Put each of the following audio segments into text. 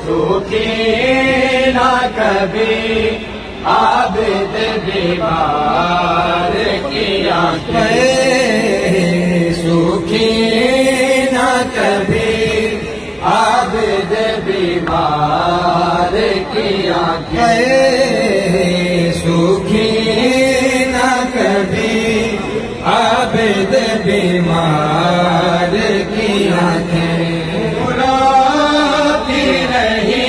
سوکھی نہ کبھی عابد بیمار کی آنکھیں، سوکھی نہ کبھی عابد بیمار کی آنکھیں، سوکھی نہ کبھی عابد بیمار کی آنکھیں، روتی رہی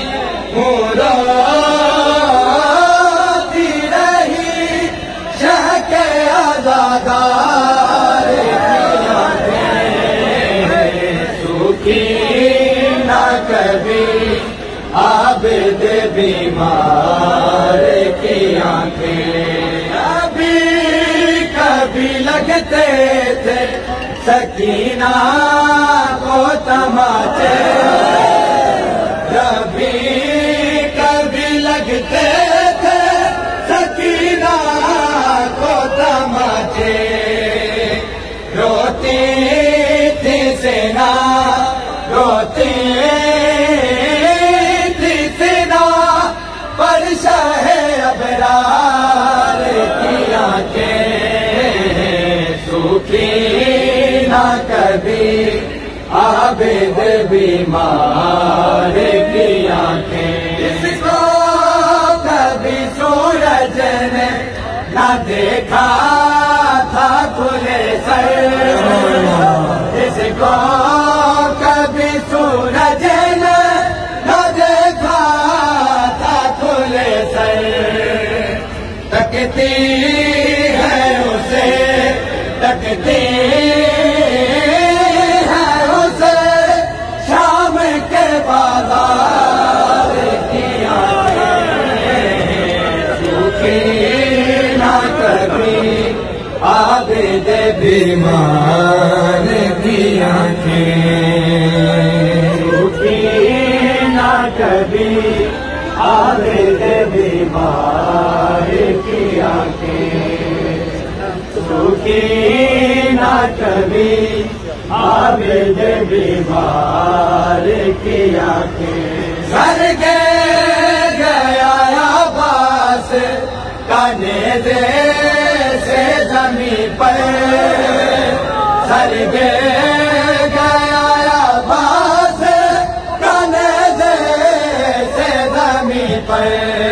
روتی رہی شہ کے عزادار کی آنکھیں، سوکھی نہ کبھی عابد بیمار کی آنکھیں، کبھی لگتے تھے سکینہ کو تماچے، کبھی لگتے تھے سکینہ کو تماچے، روتی تھی سینا روتی تھی سینا پر شاہ ابرار کی آنکھیں، سوکھی نہ کبھی عابد بیمار کی آنکھیں، جس کو کبھی سورج نے نہ دیکھا تھا کھلے سر، جس کو کبھی سورج نے نہ دیکھا تھا کھلے سر، تکتی ہے اسے تکتی ہے اسے شام کے بازار کی آنکھیں، سوکھی نہ کبھی عابد بیمار کی آنکھیں، سوکھی نہ کبھی عابد بیمار کی آنکھیں، سوکھی نہ کبھی عابد بیمار کی آنکھیں، سر کے گیا عباس کا نیزے سے زمین پر، سر کے گیا عباس کا نیزے سے زمین پر،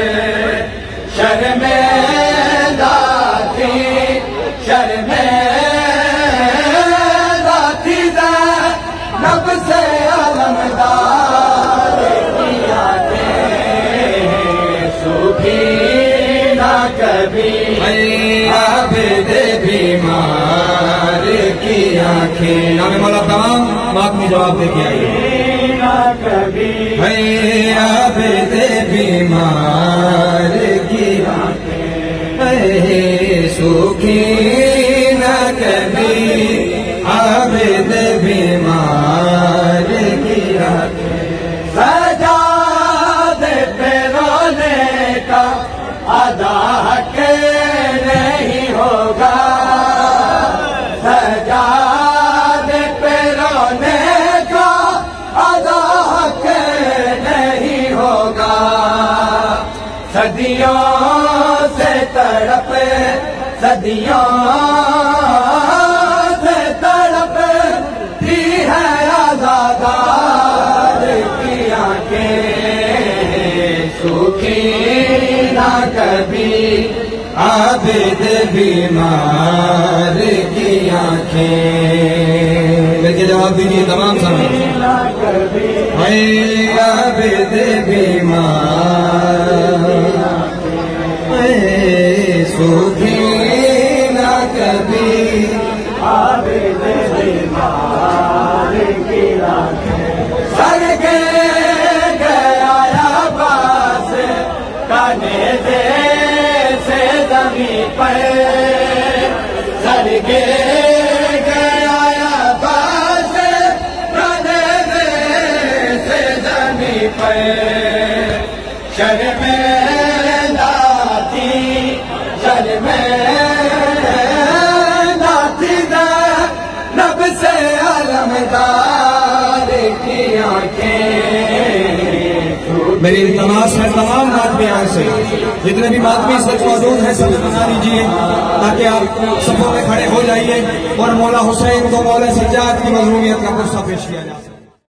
شرمندہ تھی شرمندہ تھی زینب سے علمدار کی آنکھیں، سوکھی نہ کبھی عابد بیمار کی آنکھیں، نام مولا تمام بات میں جواب دے کے آئیے، نہ کبھی عابد بیمار کی آنکھیں، سوکھی نہ کبھی عابد بیمار کی آنکھیں، سجادے پہ رونے کا ادا حق نہیں ہوگا، سجادے پہ رونے کا ادا حق نہیں ہوگا، صدیوں سے تڑپ صدیوں سے تڑپ دی ہے عزادار کی آنکھیں، سوکھی نہ کبھی عابد بیمار کی آنکھیں، لیکن جواب دیجیے تمام سمجھ، عابد بیمار سوکھی نہ کبھی عابد بیمار کی آنکھیں، سر کے گیا عباس کا نیزے سے زمین پر، سر کے گیا عباس کا نیزے سے زمین پر، شرمندہ تھی شرمندہ تھی زینب سے علمدار کی آنکھیں، میری التماس ہے تمام ماتمیان سے، جتنے بھی ماتمی اس وقت موجود ہیں سب بنا لیجیے تاکہ آپ صفوں میں کھڑے ہو جائیے اور مولا حسین کو مولا سجاد کی مظلومیت کا قصہ پیش کیا جا سکے۔